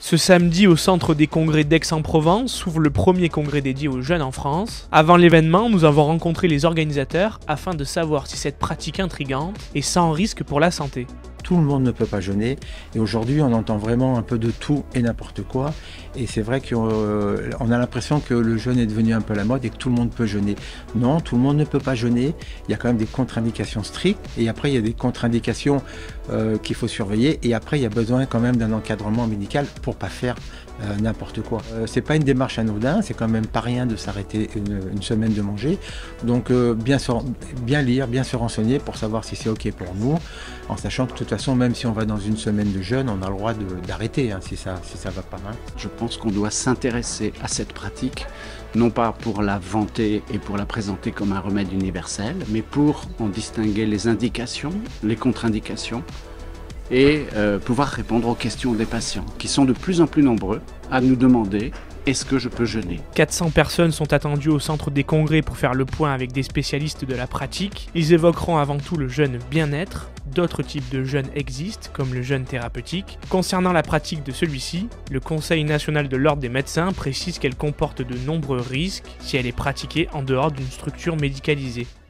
Ce samedi, au centre des congrès d'Aix-en-Provence, s'ouvre le premier congrès dédié aux jeunes en France. Avant l'événement, nous avons rencontré les organisateurs afin de savoir si cette pratique intrigante est sans risque pour la santé. Tout le monde ne peut pas jeûner et aujourd'hui on entend vraiment un peu de tout et n'importe quoi et c'est vrai qu'on a l'impression que le jeûne est devenu un peu la mode et que tout le monde peut jeûner. Non, tout le monde ne peut pas jeûner, il y a quand même des contre-indications strictes et après il y a des contre-indications qu'il faut surveiller et après il y a besoin quand même d'un encadrement médical pour pas faire n'importe quoi. C'est pas une démarche anodine, c'est quand même pas rien de s'arrêter une semaine de manger, donc bien lire, bien se renseigner pour savoir si c'est ok pour nous, en sachant que de toute façon même si on va dans une semaine de jeûne, on a le droit d'arrêter si ça va pas mal. Je pense qu'on doit s'intéresser à cette pratique, non pas pour la vanter et pour la présenter comme un remède universel, mais pour en distinguer les indications, les contre-indications, et pouvoir répondre aux questions des patients, qui sont de plus en plus nombreux à nous demander « Est-ce que je peux jeûner ?» 400 personnes sont attendues au centre des congrès pour faire le point avec des spécialistes de la pratique. Ils évoqueront avant tout le jeûne bien-être. D'autres types de jeûnes existent, comme le jeûne thérapeutique. Concernant la pratique de celui-ci, le Conseil national de l'ordre des médecins précise qu'elle comporte de nombreux risques si elle est pratiquée en dehors d'une structure médicalisée.